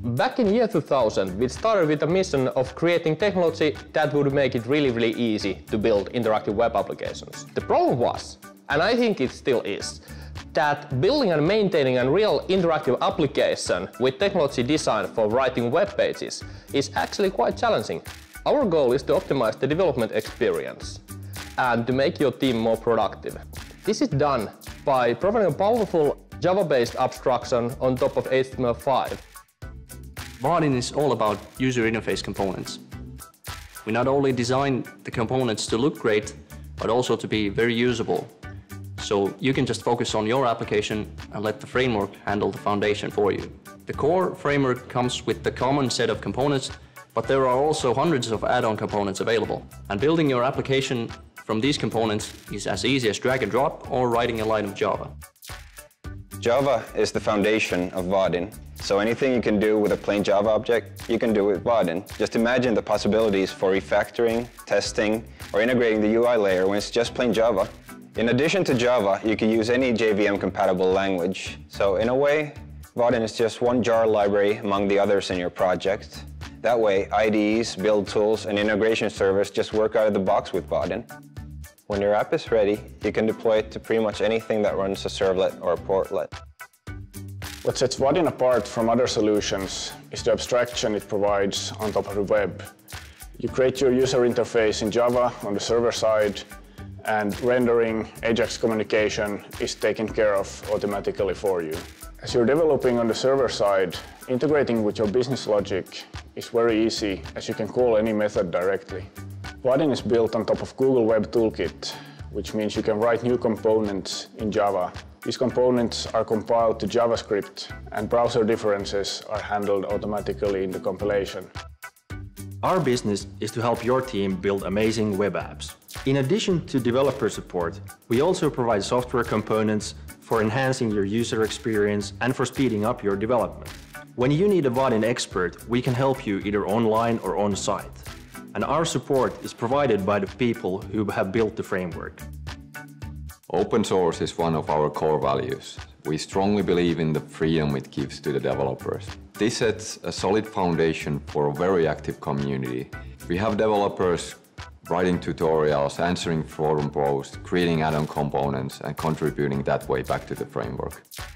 Back in year 2000, we started with a mission of creating technology that would make it really easy to build interactive web applications. The problem was, and I think it still is, that building and maintaining a real interactive application with technology designed for writing web pages is actually quite challenging. Our goal is to optimize the development experience and to make your team more productive. This is done by providing a powerful Java-based abstraction on top of HTML5. Vaadin is all about user interface components. We not only design the components to look great, but also to be very usable. So you can just focus on your application and let the framework handle the foundation for you. The core framework comes with the common set of components, but there are also hundreds of add-on components available. And building your application from these components is as easy as drag and drop or writing a line of Java. Java is the foundation of Vaadin. So anything you can do with a plain Java object, you can do with Vaadin. Just imagine the possibilities for refactoring, testing, or integrating the UI layer when it's just plain Java. In addition to Java, you can use any JVM-compatible language. So in a way, Vaadin is just one jar library among the others in your project. That way, IDEs, build tools, and integration servers just work out of the box with Vaadin. When your app is ready, you can deploy it to pretty much anything that runs a servlet or a portlet. What sets Vaadin apart from other solutions is the abstraction it provides on top of the web. You create your user interface in Java on the server side, and rendering, AJAX communication is taken care of automatically for you. As you're developing on the server side, integrating with your business logic is very easy, as you can call any method directly. Vaadin is built on top of Google Web Toolkit, which means you can write new components in Java. These components are compiled to JavaScript, and browser differences are handled automatically in the compilation. Our business is to help your team build amazing web apps. In addition to developer support, we also provide software components for enhancing your user experience and for speeding up your development. When you need a Vaadin expert, we can help you either online or on-site. And our support is provided by the people who have built the framework. Open source is one of our core values. We strongly believe in the freedom it gives to the developers. This sets a solid foundation for a very active community. We have developers writing tutorials, answering forum posts, creating add-on components, and contributing that way back to the framework.